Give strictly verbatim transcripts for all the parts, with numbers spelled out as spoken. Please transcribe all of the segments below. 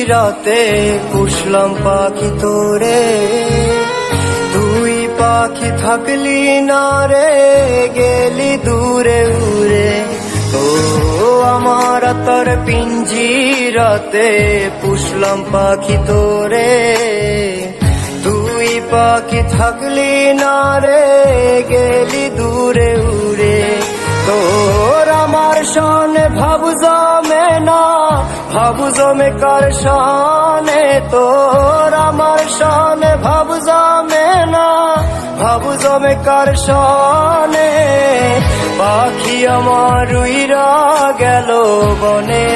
রাতে পুষলাম পাখি তোরে, তুই পাখি থাকলি না রে, গেলি দূরে উড়ে। ও আমার তোর পিঞ্জিরাতে পুষলাম পাখি তোরে, তুই পাখি থাকলি না রে, গেলি দূরে উড়ে। তোর আমার শানে ভাব জমে না, ভাব জমে কার শানে, তোর আমার শানে ভাব জমে না, ভাব জমে কার শানে। পাখি আমার উইরা গেল বনে,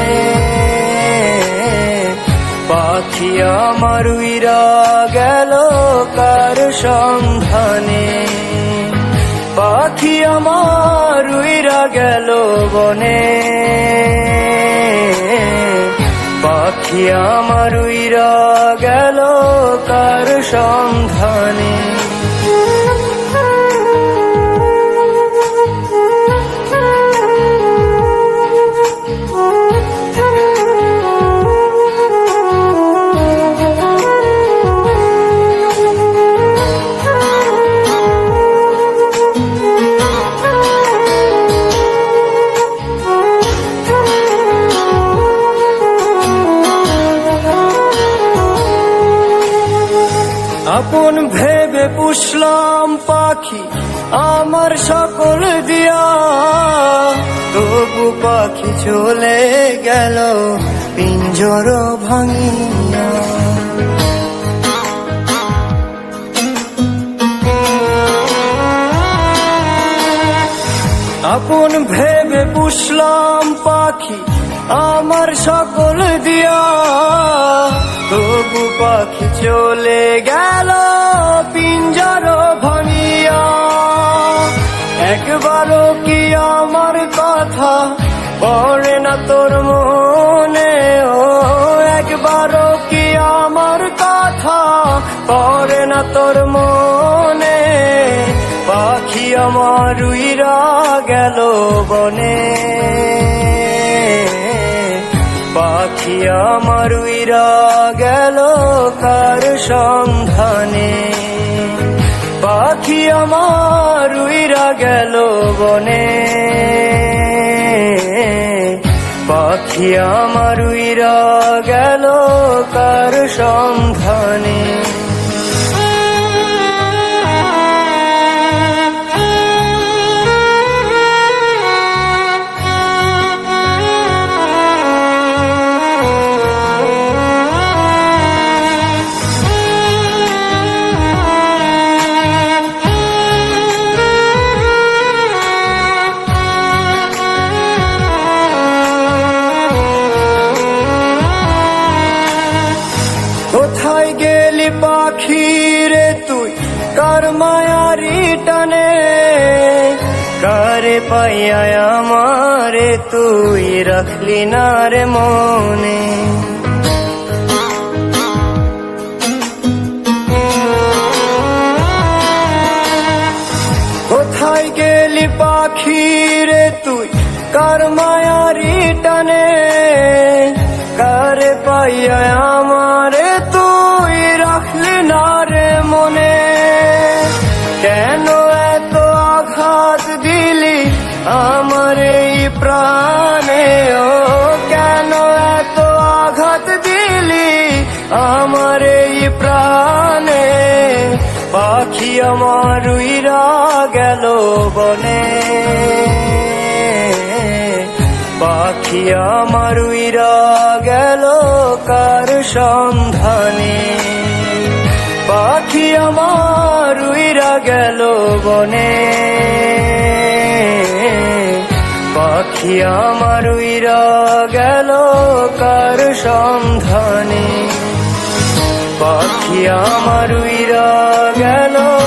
পাখি আমার উইরা গেল কার সন্ধানে, পাখি আমার উইরা গেল বনে, পাখি আমার উইরা গেল কার সন্ধানে। আপন ভেবে পুষলাম পাখি আমার সকল দিয়া, তবু পাখি চলে গেল পিঞ্জর ভাঙিয়া। আপন ভেবে পুষলাম পাখি আমার সকল দিয়া, তবু পাখি চলে গেল পিঞ্জর ভাঙিয়া। একবারও কি আমার কথা পড়ে না তোর মনে, ও একবারও কি আমার কথা পড়ে না তোর মনে। পাখি আমার উইরা গেল বনে, পাখি আমার উইরা গেল কার সন্ধানে, পাখি আমার উইরা গেল বনে, পাখি আমার উইরা গেল কার সন্ধানে। কোথায় গেলি পাখি রে তুই কার মায়ারি টানে, কারে পাইয়া আমারে তুই রাখলি না রে মনে। কোথায় গেলি পাখি রে তুই কার মায়ারি টানে, কারে পাইয়া আমারে তুই রাখলি না রে মনে। কেন এত আঘাত দিলি আমার এই প্রাণে, ও কেন এত আঘাত দিলি আমার এই প্রাণে। পাখি আমার উইরা গেল বনে, পাখি আমার উইরা গেল কার সন্ধানে, পাখি আমার উইরা গেল বনে, পাখি আমার উইরা গেল কার সন্ধানে, পাখি আমার উইরা গেল